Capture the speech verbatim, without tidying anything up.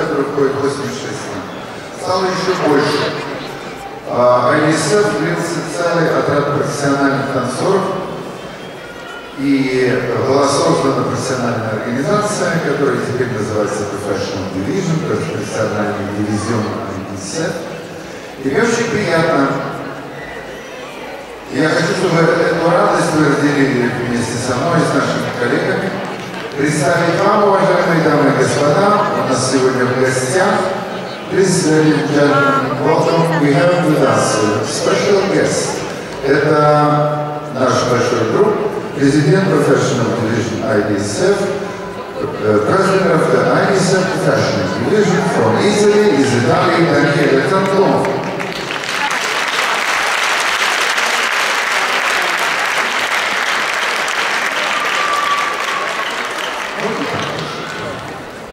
который входит в восемьдесят шесть стран, стало еще больше. ай ди эс эф влился целый отряд профессиональных танцоров, и была создана профессиональная организация, которая теперь называется Professional Division, то есть профессиональный дивизион ай ди эс эф. И мне очень приятно, я хочу, чтобы эту радость вы разделили вместе со мной и с нашими коллегами, представить вам, уважаемые дамы и господа, у нас сегодня в гостях, please, ladies and gentlemen, welcome, we have with us a special guest. Это наш большой друг, президент Professional Division ай ди эс эф, President of the ай ди эс эф Professional Division from Italy, из Италии, Даниэле Танло.